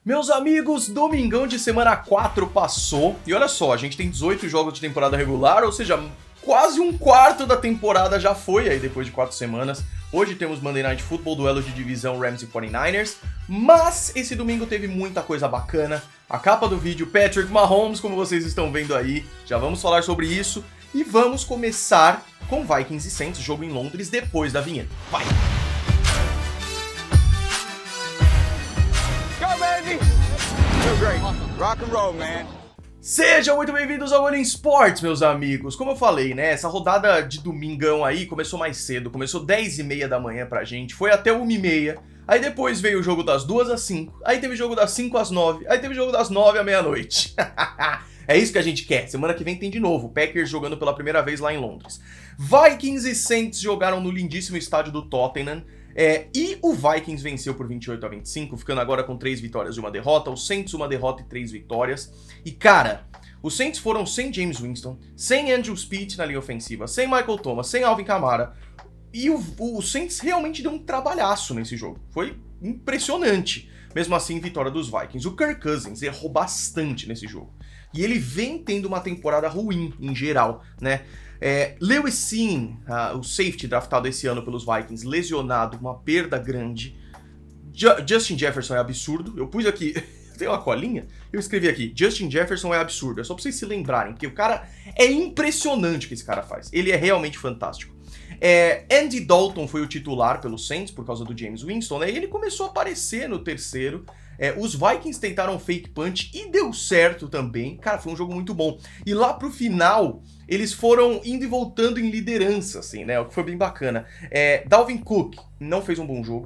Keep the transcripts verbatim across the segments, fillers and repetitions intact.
Meus amigos, domingão de semana quatro passou e olha só, a gente tem dezoito jogos de temporada regular, ou seja, quase um quarto da temporada já foi aí depois de quatro semanas. Hoje temos Monday Night Football, duelo de divisão Rams e quarenta e nine ers, mas esse domingo teve muita coisa bacana. A capa do vídeo, Patrick Mahomes, como vocês estão vendo aí, já vamos falar sobre isso. E vamos começar com Vikings e Saints, jogo em Londres, depois da vinheta. Vai! Rock and roll, man. Sejam muito bem-vindos ao Olho em Sports, meus amigos. Como eu falei, né, essa rodada de domingão aí começou mais cedo, começou dez e meia da manhã pra gente, foi até uma e meia, aí depois veio o jogo das duas às cinco, aí teve jogo das cinco às nove, aí teve jogo das nove à meia-noite. É isso que a gente quer. Semana que vem tem de novo, Packers jogando pela primeira vez lá em Londres. Vikings e Saints jogaram no lindíssimo estádio do Tottenham. É, e o Vikings venceu por vinte e oito a vinte e cinco, ficando agora com três vitórias e uma derrota. O Saints uma derrota e três vitórias. E cara, os Saints foram sem James Winston, sem Andrew Speed na linha ofensiva, sem Michael Thomas, sem Alvin Kamara. E o, o Saints realmente deu um trabalhaço nesse jogo. Foi impressionante. Mesmo assim, vitória dos Vikings. O Kirk Cousins errou bastante nesse jogo. E ele vem tendo uma temporada ruim, em geral, né? É, Lewis Cine, uh, o safety draftado esse ano pelos Vikings, lesionado, uma perda grande. Ju Justin Jefferson é absurdo. Eu pus aqui, tem uma colinha, eu escrevi aqui, Justin Jefferson é absurdo. É só pra vocês se lembrarem, porque o cara é impressionante o que esse cara faz. Ele é realmente fantástico. É, Andy Dalton foi o titular pelo Saints por causa do James Winston, né? E ele começou a aparecer no terceiro. É, os Vikings tentaram fake punch e deu certo também. Cara, foi um jogo muito bom. E lá pro final, eles foram indo e voltando em liderança, assim, né? O que foi bem bacana. É, Dalvin Cook não fez um bom jogo.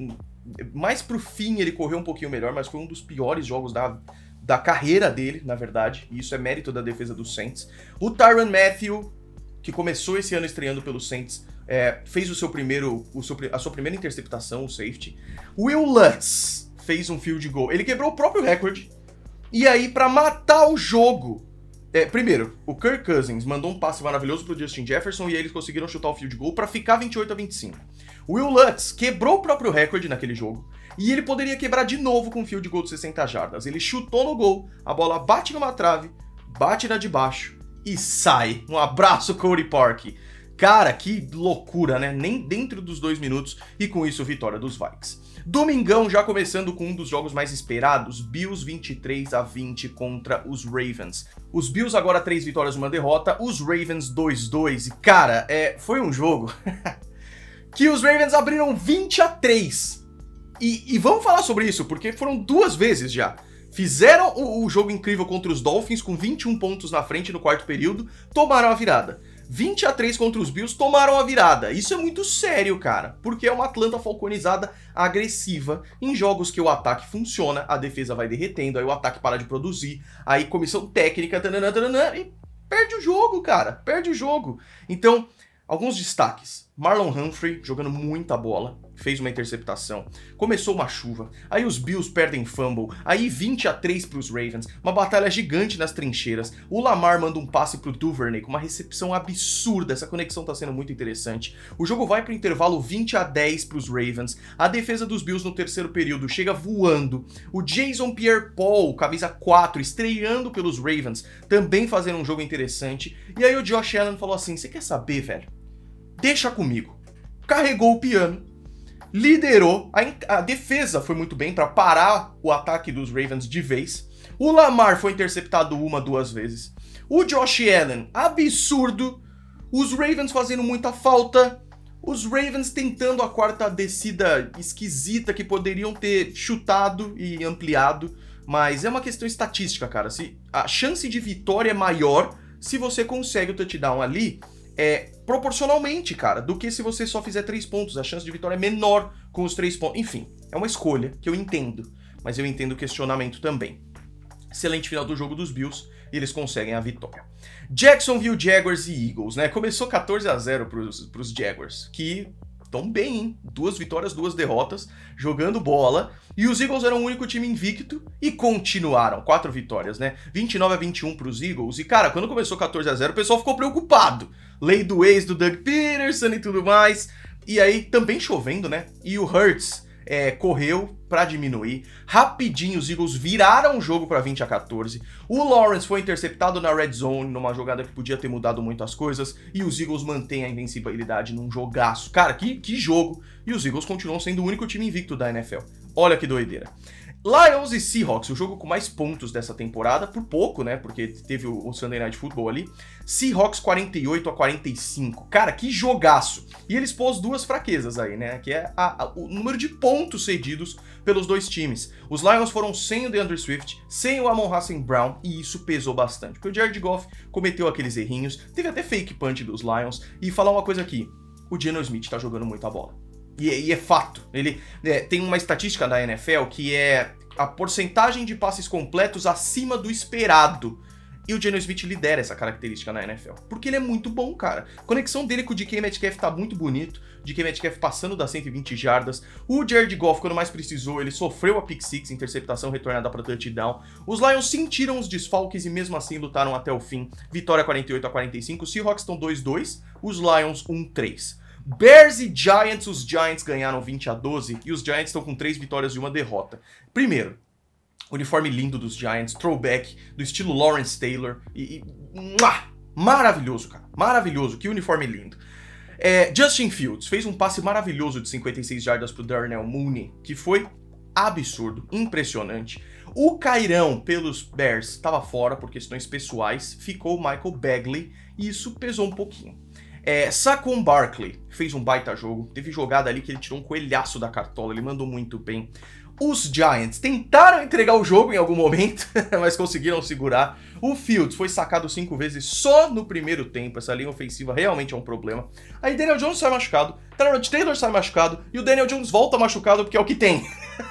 Mais pro fim ele correu um pouquinho melhor, mas foi um dos piores jogos da, da carreira dele, na verdade. E isso é mérito da defesa dos Saints. O Tyrann Mathieu, que começou esse ano estreando pelo Saints, é, fez o seu primeiro, o seu, a sua primeira interceptação, o safety. Will Lutz fez um field goal. Ele quebrou o próprio recorde. E aí, pra matar o jogo... É, primeiro, o Kirk Cousins mandou um passe maravilhoso pro Justin Jefferson e aí eles conseguiram chutar o field goal pra ficar vinte e oito a vinte e cinco. O Will Lutz quebrou o próprio recorde naquele jogo. E ele poderia quebrar de novo com um field goal de sessenta jardas. Ele chutou no gol, a bola bate numa trave, bate na de baixo e sai. Um abraço, Cody Parkey. Cara, que loucura, né? Nem dentro dos dois minutos e com isso, vitória dos Vikings. Domingão, já começando com um dos jogos mais esperados, Bills vinte e três a vinte contra os Ravens. Os Bills agora três vitórias e uma derrota, os Ravens dois a dois. E cara, é, foi um jogo que os Ravens abriram vinte a três. E, e vamos falar sobre isso, porque foram duas vezes já. Fizeram o, o jogo incrível contra os Dolphins com vinte e um pontos na frente no quarto período, tomaram a virada. vinte a três contra os Bills, tomaram a virada. Isso é muito sério, cara, porque é uma Atlanta falconizada agressiva. Em jogos que o ataque funciona, a defesa vai derretendo, aí o ataque para de produzir, aí comissão técnica, tananã, tananã, e perde o jogo, cara, perde o jogo. Então, alguns destaques. Marlon Humphrey jogando muita bola, fez uma interceptação, começou uma chuva, aí os Bills perdem fumble, aí vinte a três para os Ravens, uma batalha gigante nas trincheiras, o Lamar manda um passe pro Duvernay com uma recepção absurda, essa conexão tá sendo muito interessante, o jogo vai pro intervalo vinte a dez para os Ravens, a defesa dos Bills no terceiro período chega voando, o Jason Pierre-Paul, camisa quatro, estreando pelos Ravens, também fazendo um jogo interessante, e aí o Josh Allen falou assim, você quer saber, velho? Deixa comigo. Carregou o piano, liderou, a, a defesa foi muito bem para parar o ataque dos Ravens de vez. O Lamar foi interceptado uma, duas vezes. O Josh Allen, absurdo. Os Ravens fazendo muita falta. Os Ravens tentando a quarta descida esquisita que poderiam ter chutado e ampliado. Mas é uma questão estatística, cara. Se a chance de vitória é maior se você consegue o touchdown ali, é proporcionalmente, cara, do que se você só fizer três pontos. A chance de vitória é menor com os três pontos. Enfim, é uma escolha que eu entendo, mas eu entendo o questionamento também. Excelente final do jogo dos Bills e eles conseguem a vitória. Jacksonville Jaguars e Eagles, né? Começou quatorze a zero pros, pros Jaguars, que estão bem, hein? Duas vitórias, duas derrotas, jogando bola. E os Eagles eram o único time invicto e continuaram. Quatro vitórias, né? vinte e nove a vinte e um pros Eagles. E, cara, quando começou quatorze a zero, o pessoal ficou preocupado. Lei do ex do Doug Peterson e tudo mais. E aí, também chovendo, né? E o Hurts é, correu pra diminuir. Rapidinho os Eagles viraram o jogo pra vinte a quatorze. O Lawrence foi interceptado na red zone, numa jogada que podia ter mudado muito as coisas, e os Eagles mantêm a invencibilidade num jogaço. Cara, que, que jogo! E os Eagles continuam sendo o único time invicto da N F L. Olha que doideira. Lions e Seahawks, o jogo com mais pontos dessa temporada, por pouco, né, porque teve o, o Sunday Night Football ali. Seahawks quarenta e oito a quarenta e cinco. Cara, que jogaço! E eles pôs duas fraquezas aí, né, que é a, a, o número de pontos cedidos pelos dois times. Os Lions foram sem o DeAndre Swift, sem o Amon-Ra Saint Brown, e isso pesou bastante, porque o Jared Goff cometeu aqueles errinhos, teve até fake punch dos Lions, e falar uma coisa aqui, o Geno Smith tá jogando muita bola. E, e é fato, ele é, tem uma estatística da N F L que é a porcentagem de passes completos acima do esperado. E o Geno Smith lidera essa característica na N F L, porque ele é muito bom, cara. A conexão dele com o D K Metcalf tá muito bonito, o D K Metcalf passando das cento e vinte jardas. O Jared Goff, quando mais precisou, ele sofreu a pick six, interceptação retornada para touchdown. Os Lions sentiram os desfalques e mesmo assim lutaram até o fim. Vitória quarenta e oito a quarenta e cinco, os Seahawks estão dois a dois, os Lions um a três. Bears e Giants, os Giants ganharam vinte a doze e os Giants estão com três vitórias e uma derrota. Primeiro, uniforme lindo dos Giants, throwback, do estilo Lawrence Taylor, e, e muah, maravilhoso, cara, maravilhoso, que uniforme lindo. É, Justin Fields fez um passe maravilhoso de cinquenta e seis jardas pro Darnell Mooney, que foi absurdo, impressionante. O Cairão pelos Bears estava fora por questões pessoais, ficou o Michael Bagley, e isso pesou um pouquinho. É, Saquon Barkley fez um baita jogo, teve jogada ali que ele tirou um coelhaço da cartola, ele mandou muito bem. Os Giants tentaram entregar o jogo em algum momento, mas conseguiram segurar. O Fields foi sacado cinco vezes só no primeiro tempo, essa linha ofensiva realmente é um problema. Aí Daniel Jones sai machucado, Tyrod Taylor sai machucado e o Daniel Jones volta machucado porque é o que tem.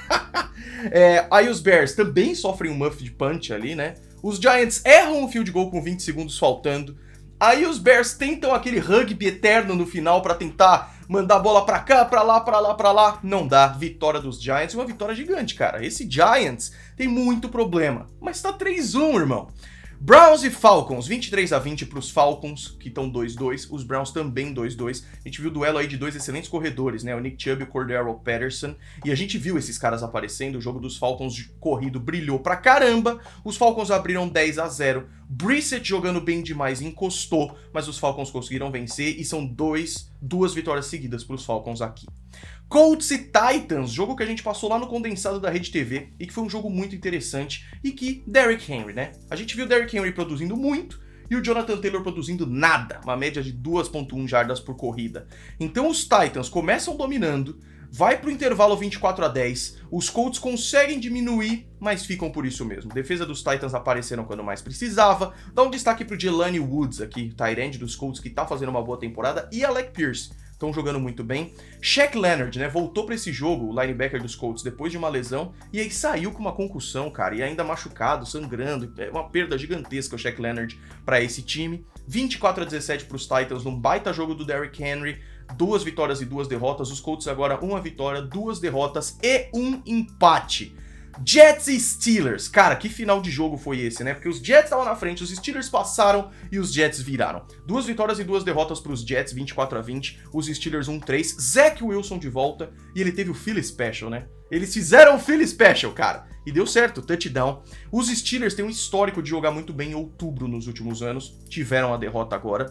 é, aí os Bears também sofrem um muff de punch ali, né? Os Giants erram o field goal com vinte segundos faltando. Aí os Bears tentam aquele rugby eterno no final pra tentar mandar a bola pra cá, pra lá, pra lá, pra lá. Não dá. Vitória dos Giants, uma vitória gigante, cara. Esse Giants tem muito problema, mas tá três a um, irmão. Browns e Falcons, vinte e três a vinte pros Falcons, que estão dois a dois. Os Browns também dois a dois. A gente viu o duelo aí de dois excelentes corredores, né? O Nick Chubb e o Cordarrelle Patterson. E a gente viu esses caras aparecendo. O jogo dos Falcons de corrido brilhou pra caramba. Os Falcons abriram dez a zero. Brissett jogando bem demais, encostou, mas os Falcons conseguiram vencer e são dois, duas vitórias seguidas pros Falcons aqui. Colts e Titans, jogo que a gente passou lá no condensado da Rede T V e que foi um jogo muito interessante e que Derrick Henry, né? A gente viu o Derrick Henry produzindo muito e o Jonathan Taylor produzindo nada, uma média de duas vírgula um jardas por corrida. Então os Titans começam dominando, vai pro intervalo vinte e quatro a dez, os Colts conseguem diminuir, mas ficam por isso mesmo. Defesa dos Titans apareceram quando mais precisava. Dá um destaque pro Jelani Woods aqui, tight end dos Colts, que tá fazendo uma boa temporada, e Alec Pierce. Estão jogando muito bem. Shaq Leonard, né, voltou para esse jogo, o linebacker dos Colts, depois de uma lesão, e aí saiu com uma concussão, cara, e ainda machucado, sangrando, é uma perda gigantesca o Shaq Leonard para esse time. vinte e quatro a dezessete para os Titans, num baita jogo do Derrick Henry, duas vitórias e duas derrotas, os Colts agora uma vitória, duas derrotas e um empate. Jets e Steelers, cara, que final de jogo foi esse, né? Porque os Jets estavam na frente, os Steelers passaram e os Jets viraram. Duas vitórias e duas derrotas para os Jets, vinte e quatro a vinte, os Steelers um a três, Zach Wilson de volta e ele teve o Philly Special, né? Eles fizeram o Philly Special, cara, e deu certo, touchdown. Os Steelers têm um histórico de jogar muito bem em outubro nos últimos anos, tiveram a derrota agora.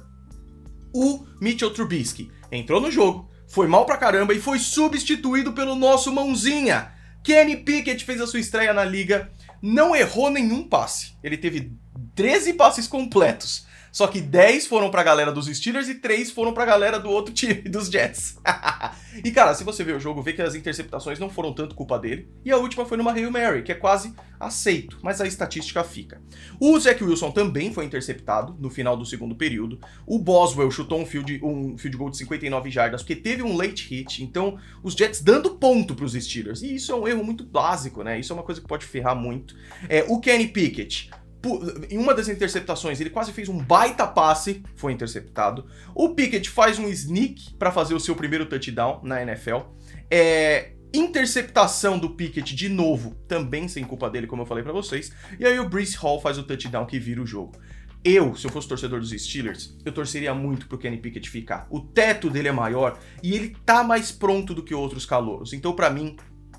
O Mitchell Trubisky entrou no jogo, foi mal pra caramba e foi substituído pelo nosso mãozinha. Kenny Pickett fez a sua estreia na liga, não errou nenhum passe. Ele teve treze passes completos, só que dez foram pra galera dos Steelers e três foram pra galera do outro time, dos Jets. E cara, se você ver o jogo, vê que as interceptações não foram tanto culpa dele, e a última foi numa Hail Mary, que é quase aceito, mas a estatística fica. O Zach Wilson também foi interceptado no final do segundo período. O Boswell chutou um field, um field goal de cinquenta e nove jardas, porque teve um late hit, então os Jets dando ponto pros Steelers. E isso é um erro muito básico, né? Isso é uma coisa que pode ferrar muito. É, o Kenny Pickett, em uma das interceptações, ele quase fez um baita passe, foi interceptado. O Pickett faz um sneak para fazer o seu primeiro touchdown na N F L. É, interceptação do Pickett de novo, também sem culpa dele, como eu falei para vocês. E aí o Breece Hall faz o touchdown que vira o jogo. Eu, se eu fosse torcedor dos Steelers, eu torceria muito pro Kenny Pickett ficar. O teto dele é maior e ele tá mais pronto do que outros calouros. Então, para mim,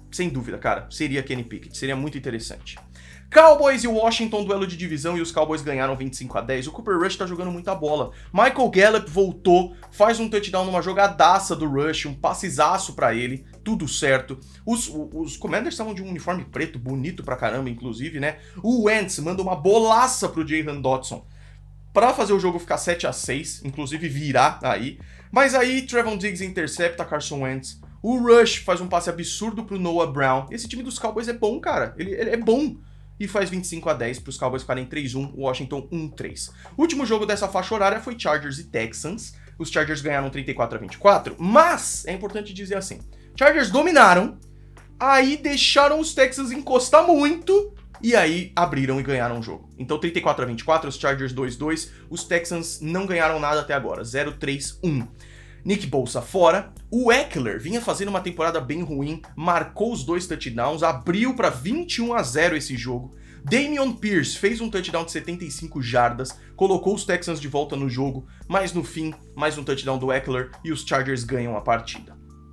sem dúvida, cara, seria Kenny Pickett, seria muito interessante. Cowboys e Washington, duelo de divisão, e os Cowboys ganharam vinte e cinco a dez. O Cooper Rush tá jogando muita bola. Michael Gallup voltou, faz um touchdown numa jogadaça do Rush, um passezaço pra ele, tudo certo. Os, os Commanders estavam de um uniforme preto, bonito pra caramba, inclusive, né? O Wentz manda uma bolaça pro Jahan Dotson pra fazer o jogo ficar sete a seis, inclusive virar aí. Mas aí, Trevon Diggs intercepta Carson Wentz. O Rush faz um passe absurdo pro Noah Brown. Esse time dos Cowboys é bom, cara. Ele, ele é bom. E faz vinte e cinco a dez para os Cowboys ficarem três a um, Washington um a três. O último jogo dessa faixa horária foi Chargers e Texans. Os Chargers ganharam trinta e quatro a vinte e quatro, mas é importante dizer assim, Chargers dominaram, aí deixaram os Texans encostar muito, e aí abriram e ganharam o jogo. Então trinta e quatro a vinte e quatro, os Chargers dois a dois, os Texans não ganharam nada até agora, zero a três a um. Nick Bosa fora, o Eckler vinha fazendo uma temporada bem ruim, marcou os dois touchdowns, abriu para vinte e um a zero esse jogo. Dameon Pierce fez um touchdown de setenta e cinco jardas, colocou os Texans de volta no jogo, mas no fim, mais um touchdown do Eckler e os Chargers ganham a partida.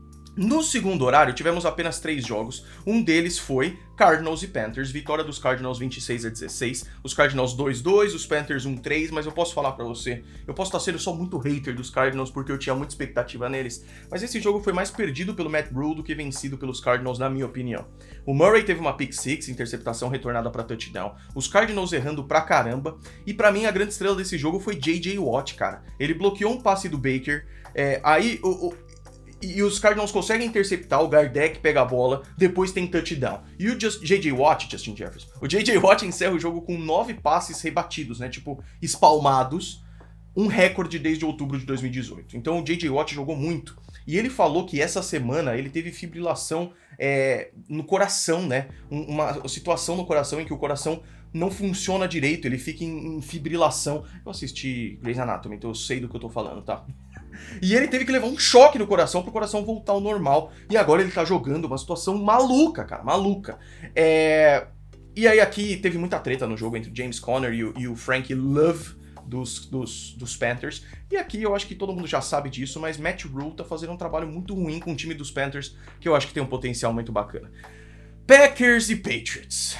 No segundo horário, tivemos apenas três jogos. Um deles foi Cardinals e Panthers. Vitória dos Cardinals vinte e seis a dezesseis. Os Cardinals dois a dois, os Panthers um a três. Mas eu posso falar pra você, eu posso estar sendo só muito hater dos Cardinals porque eu tinha muita expectativa neles. Mas esse jogo foi mais perdido pelo Matt Rule do que vencido pelos Cardinals, na minha opinião. O Murray teve uma pick six, interceptação retornada pra touchdown. Os Cardinals errando pra caramba. E pra mim, a grande estrela desse jogo foi J J Watt, cara. Ele bloqueou um passe do Baker. É, aí... o, o E os Cardinals conseguem interceptar, o Gardeck pega a bola, depois tem touchdown. E o Just, J J Watt, Justin Jefferson, o J J Watt encerra o jogo com nove passes rebatidos, né? Tipo, espalmados, um recorde desde outubro de dois mil e dezoito. Então o J J Watt jogou muito. E ele falou que essa semana ele teve fibrilação é, no coração, né? Uma situação no coração em que o coração não funciona direito, ele fica em, em fibrilação. Eu assisti Grey's Anatomy, então eu sei do que eu tô falando, tá? E ele teve que levar um choque no coração pro coração voltar ao normal. E agora ele tá jogando uma situação maluca, cara, maluca. É... E aí aqui teve muita treta no jogo entre o James Conner e o, e o Frank Love dos, dos, dos Panthers. E aqui eu acho que todo mundo já sabe disso, mas Matt Rule tá fazendo um trabalho muito ruim com o time dos Panthers, que eu acho que tem um potencial muito bacana. Packers e Patriots.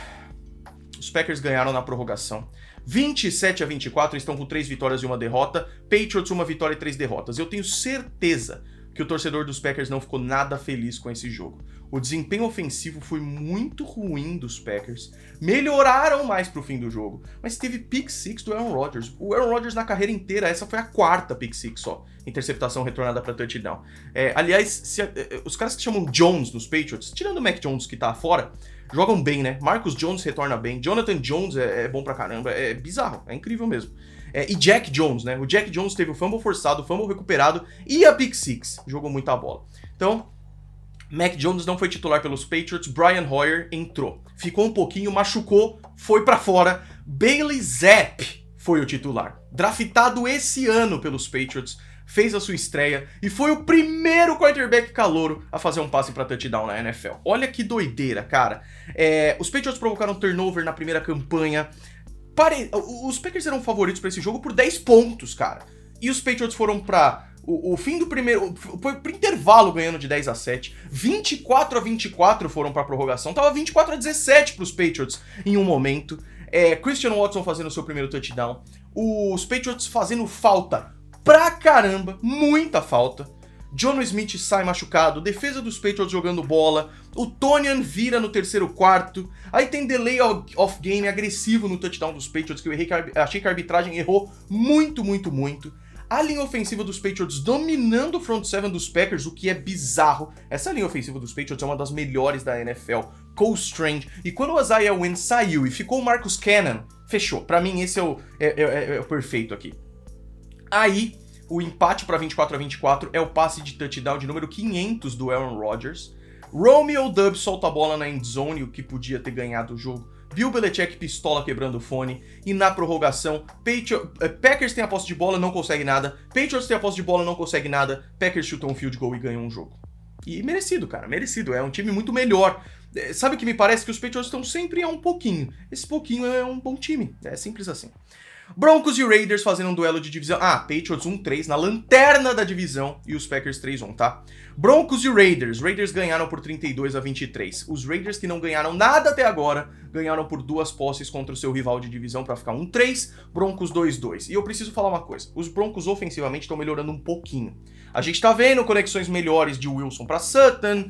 Os Packers ganharam na prorrogação. vinte e sete a vinte e quatro, estão com três vitórias e uma derrota. Patriots, uma vitória e três derrotas. Eu tenho certeza que o torcedor dos Packers não ficou nada feliz com esse jogo. O desempenho ofensivo foi muito ruim dos Packers. Melhoraram mais pro fim do jogo, mas teve pick six do Aaron Rodgers. O Aaron Rodgers na carreira inteira, essa foi a quarta pick six só. Interceptação retornada para touchdown. É, aliás, se, é, os caras que chamam Jones nos Patriots, tirando o Mac Jones que tá fora, jogam bem, né? Marcus Jones retorna bem. Jonathan Jones é, é bom pra caramba. É bizarro, é incrível mesmo. É, e Jack Jones, né? O Jack Jones teve o fumble forçado, o fumble recuperado e a pick six. Jogou muita bola. Então, Mac Jones não foi titular pelos Patriots. Brian Hoyer entrou. Ficou um pouquinho, machucou, foi pra fora. Bailey Zappe foi o titular. Draftado esse ano pelos Patriots. Fez a sua estreia e foi o primeiro quarterback calouro a fazer um passe para touchdown na N F L. Olha que doideira, cara. É, os Patriots provocaram turnover na primeira campanha. Pare... Os Packers eram favoritos para esse jogo por dez pontos, cara. E os Patriots foram para o, o fim do primeiro... Foi pro intervalo ganhando de dez a sete. vinte e quatro a vinte e quatro foram para prorrogação. Tava vinte e quatro a dezessete para os Patriots em um momento. É, Christian Watson fazendo o seu primeiro touchdown. Os Patriots fazendo falta pra caramba, muita falta. Jonnu Smith sai machucado, defesa dos Patriots jogando bola, o Tonyan vira no terceiro quarto, aí tem delay of game agressivo no touchdown dos Patriots, que eu errei, que achei que a arbitragem errou muito, muito, muito. A linha ofensiva dos Patriots dominando o front seven dos Packers, o que é bizarro. Essa linha ofensiva dos Patriots é uma das melhores da N F L. Cole Strange. E quando o Isaiah Wynn saiu e ficou o Marcus Cannon, fechou. Pra mim esse é o, é, é, é o perfeito aqui. Aí, o empate para vinte e quatro a vinte e quatro é o passe de touchdown de número quinhentos do Aaron Rodgers. Romeo Doubs solta a bola na endzone, o que podia ter ganhado o jogo. Bill Belichick pistola quebrando o fone. E na prorrogação, Patri- Packers tem a posse de bola, não consegue nada. Patriots tem a posse de bola, não consegue nada. Packers chutam um field goal e ganham um jogo. E merecido, cara, merecido. É um time muito melhor. Sabe o que me parece? Que os Patriots estão sempre a um pouquinho. Esse pouquinho é um bom time. É simples assim. Broncos e Raiders fazendo um duelo de divisão. Ah, Patriots um três na lanterna da divisão e os Packers três um, tá? Broncos e Raiders. Raiders ganharam por trinta e dois a vinte e três. Os Raiders, que não ganharam nada até agora, ganharam por duas posses contra o seu rival de divisão para ficar um três, Broncos dois dois. E eu preciso falar uma coisa, os Broncos ofensivamente estão melhorando um pouquinho. A gente tá vendo conexões melhores de Wilson para Sutton,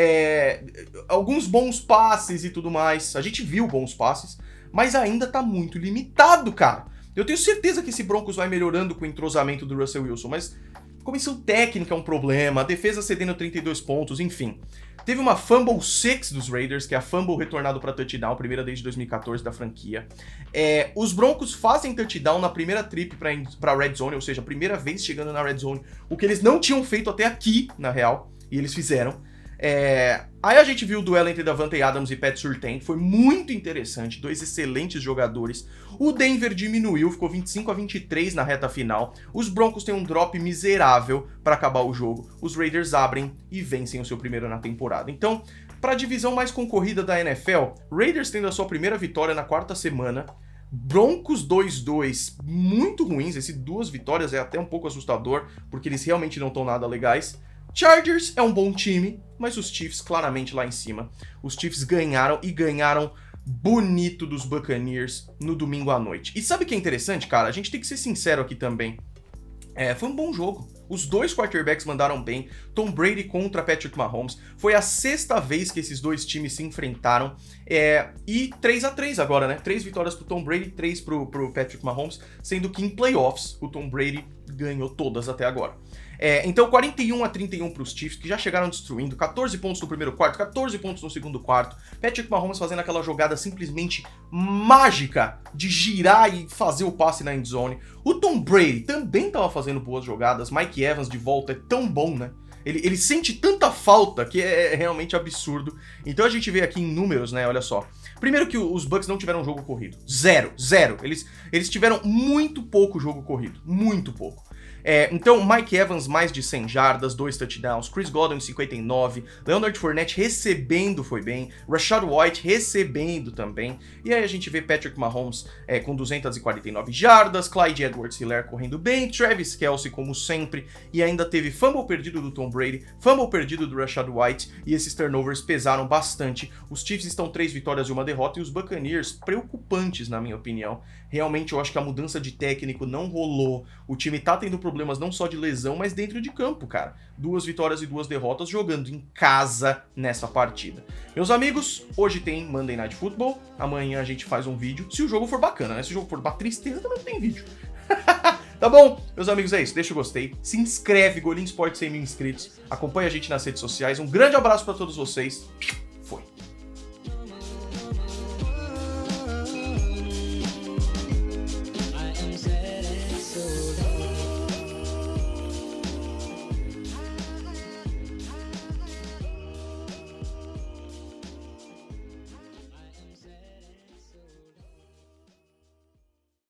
é, alguns bons passes e tudo mais. A gente viu bons passes, mas ainda tá muito limitado, cara. Eu tenho certeza que esse Broncos vai melhorando com o entrosamento do Russell Wilson, mas comissão técnica é um problema, a defesa cedendo trinta e dois pontos, enfim. Teve uma fumble six dos Raiders, que é a fumble retornado para touchdown, primeira desde dois mil e quatorze da franquia. É, os Broncos fazem touchdown na primeira trip para Red Zone, ou seja, a primeira vez chegando na Red Zone, o que eles não tinham feito até aqui, na real, e eles fizeram. É, aí a gente viu o duelo entre Davante Adams e Pat Surtain, foi muito interessante, dois excelentes jogadores. O Denver diminuiu, ficou vinte e cinco a vinte e três na reta final. Os Broncos têm um drop miserável para acabar o jogo. Os Raiders abrem e vencem o seu primeiro na temporada. Então, para a divisão mais concorrida da N F L, Raiders tendo a sua primeira vitória na quarta semana. Broncos dois dois, muito ruins, essas duas vitórias é até um pouco assustador, porque eles realmente não estão nada legais. Chargers é um bom time, mas os Chiefs claramente lá em cima. Os Chiefs ganharam e ganharam bonito dos Buccaneers no domingo à noite. E sabe o que é interessante, cara? A gente tem que ser sincero aqui também. É, foi um bom jogo. Os dois quarterbacks mandaram bem. Tom Brady contra Patrick Mahomes. Foi a sexta vez que esses dois times se enfrentaram. É, e três a três agora, né? Três vitórias pro Tom Brady, três pro, pro Patrick Mahomes. Sendo que em playoffs, o Tom Brady ganhou todas até agora. É, então, quarenta e um a trinta e um para os Chiefs, que já chegaram destruindo, quatorze pontos no primeiro quarto, quatorze pontos no segundo quarto. Patrick Mahomes fazendo aquela jogada simplesmente mágica de girar e fazer o passe na endzone. O Tom Brady também estava fazendo boas jogadas. Mike Evans de volta é tão bom, né? Ele, ele sente tanta falta que é, é realmente absurdo. Então a gente vê aqui em números, né? Olha só. Primeiro que os Bucks não tiveram jogo corrido. Zero, zero. Eles, eles tiveram muito pouco jogo corrido. Muito pouco. É, então, Mike Evans, mais de cem jardas, dois touchdowns, Chris Godwin, cinquenta e nove, Leonard Fournette recebendo foi bem, Rashad White recebendo também, e aí a gente vê Patrick Mahomes é, com duzentas e quarenta e nove jardas, Clyde Edwards-Helaire correndo bem, Travis Kelce como sempre, e ainda teve fumble perdido do Tom Brady, fumble perdido do Rashad White, e esses turnovers pesaram bastante. Os Chiefs estão três vitórias e uma derrota, e os Buccaneers preocupantes, na minha opinião. Realmente eu acho que a mudança de técnico não rolou, o time tá tendo problemas não só de lesão, mas dentro de campo, cara. Duas vitórias e duas derrotas jogando em casa nessa partida. Meus amigos, hoje tem Monday Night Football, amanhã a gente faz um vídeo, se o jogo for bacana, né? Se o jogo for uma tristeza, também não tem vídeo. Tá bom? Meus amigos, é isso. Deixa o gostei, se inscreve, Golinho Esporte cem mil inscritos, acompanha a gente nas redes sociais. Um grande abraço pra todos vocês.